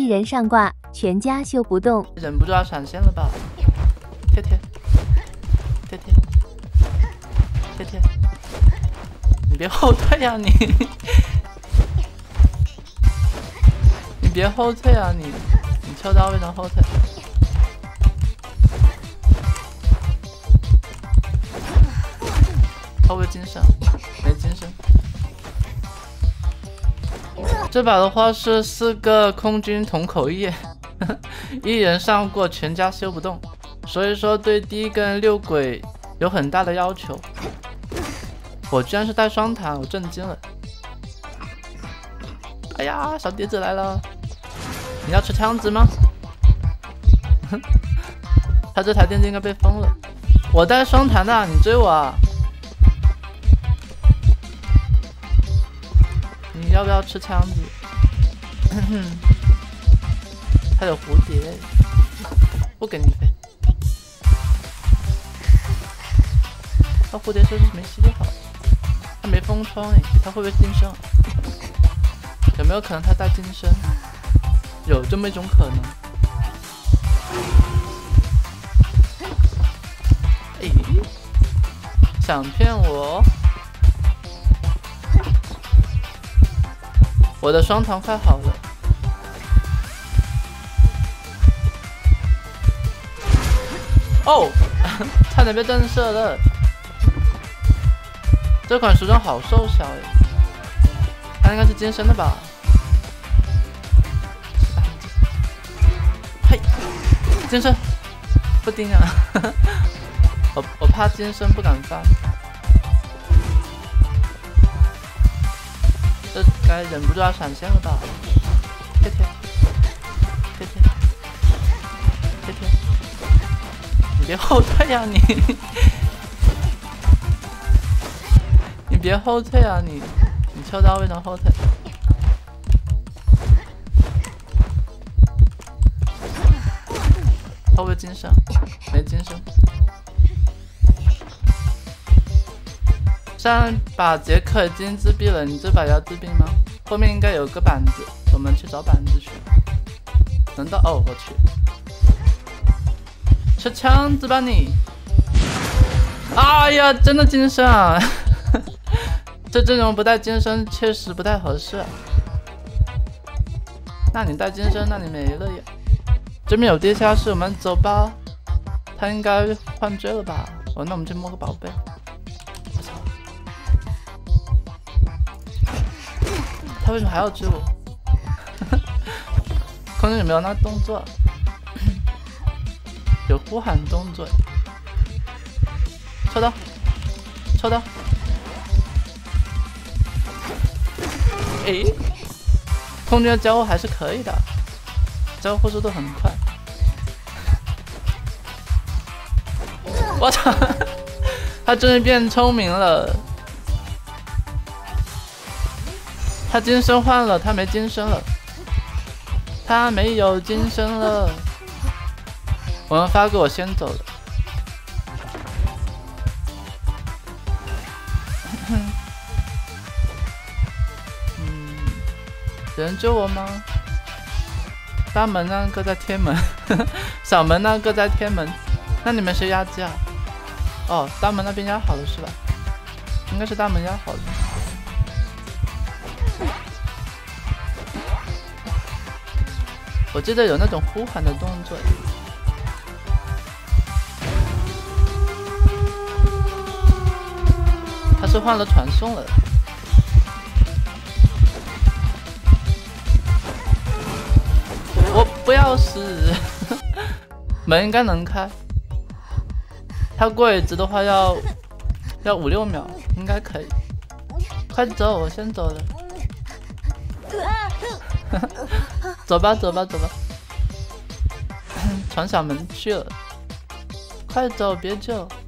人上挂，全家修不动。 忍不住要闪现了吧？贴贴，贴贴，贴贴，你别后退呀你！你别后退啊你！你抽刀为什么后退？会不会金身？没金身。这把的话是4个空军同口液，1人上过全家修不动，所以说对第1根6鬼有很大的要求。我居然是带双弹，我震惊了！哎呀，小碟子来了！你要吃枪子吗？他这台电机应该被封了。我带双弹的，你追我啊！你要不要吃枪子？还有蝴蝶，不给你飞。那蝴蝶是不是没吸就好？他没封窗哎，他会不会金身？有没有可能他带金身？有这么一种可能。哎，想骗我？我的双弹快好了。哦，差点被震慑了。这款时装好瘦小哎，它应该是金身的吧？嘿，金身，不盯啊！我怕金身不敢翻。这该忍不住要闪现了吧？贴贴，贴贴，贴贴，你别后退呀你！你别后退啊你！你抽刀为什么后退？会不会金身？没金身。上把杰克已经自闭了，你这把要自闭吗？后面应该有个板子，我们去找板子去。能到哦，我去，吃枪子吧你！哎呀，真的金身啊！这阵容不带金身确实不太合适。那你带金身，那你没了呀。这边有地下室，我们走吧。他应该换追了吧？哦，那我们去摸个宝贝。他为什么还要追我？空间有没有那动作？有呼喊动作。抽刀，抽刀。诶，空军的交互还是可以的，交互速度很快。我操，他终于变聪明了。他金身换了，他没金身了，他没有金身了。我们发哥我先走了。有人救我吗？大门那个在贴门，小门那个在贴门。那你们谁压机啊？哦，大门那边压好了是吧？应该是大门压好了。我记得有那种呼喊的动作。他是换了传送了。我不要死，门应该能开。他柜子的话要5、6秒，应该可以。快走，我先走了。走吧，走吧，走吧。闯小门去了，快走，别救！